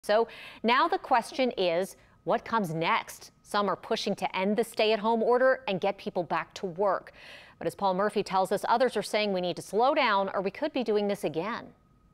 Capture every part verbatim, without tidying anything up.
So now the question is, what comes next? Some are pushing to end the stay-at-home order and get people back to work. But as Paul Murphy tells us, others are saying we need to slow down or we could be doing this again.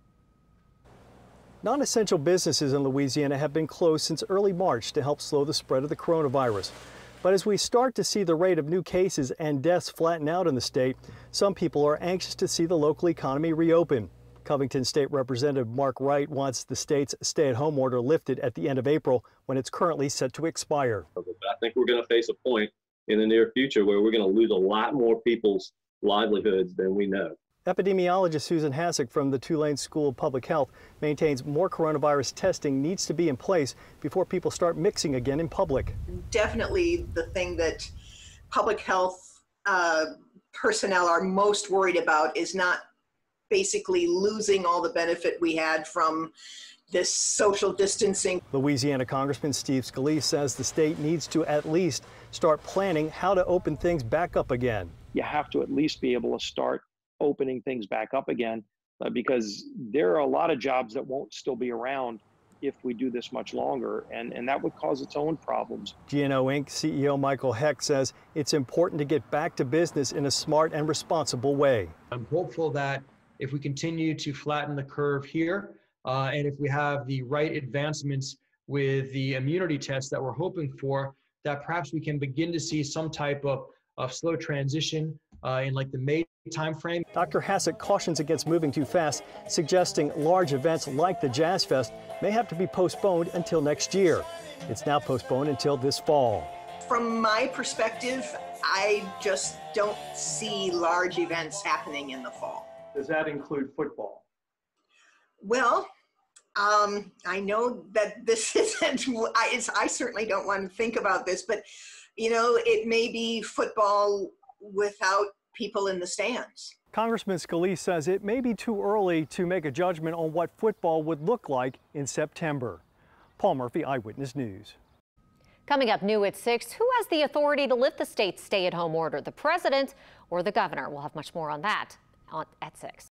Non-essential businesses in Louisiana have been closed since early March to help slow the spread of the coronavirus. But as we start to see the rate of new cases and deaths flatten out in the state, some people are anxious to see the local economy reopen. Covington State Representative Mark Wright wants the state's stay-at-home order lifted at the end of April when it's currently set to expire. I think we're going to face a point in the near future where we're going to lose a lot more people's livelihoods than we know. Epidemiologist Susan Hasek from the Tulane School of Public Health maintains more coronavirus testing needs to be in place before people start mixing again in public. Definitely the thing that public health uh, personnel are most worried about is not basically losing all the benefit we had from this social distancing. Louisiana Congressman Steve Scalise says the state needs to at least start planning how to open things back up again. You have to at least be able to start opening things back up again uh, because there are a lot of jobs that won't still be around if we do this much longer, and, and that would cause its own problems. G N O Incorporated C E O Michael Heck says it's important to get back to business in a smart and responsible way. I'm hopeful that if we continue to flatten the curve here, uh, and if we have the right advancements with the immunity tests that we're hoping for, that perhaps we can begin to see some type of, of slow transition uh, in like the May timeframe. Doctor Hasek cautions against moving too fast, suggesting large events like the Jazz Fest may have to be postponed until next year. It's now postponed until this fall. From my perspective, I just don't see large events happening in the fall. Does that include football? Well, um, I know that this isn't, I, it's, I certainly don't want to think about this, but, you know, it may be football without people in the stands. Congressman Scalise says it may be too early to make a judgment on what football would look like in September. Paul Murphy, Eyewitness News. Coming up new at six, who has the authority to lift the state's stay-at-home order, the president or the governor? We'll have much more on that on, at six.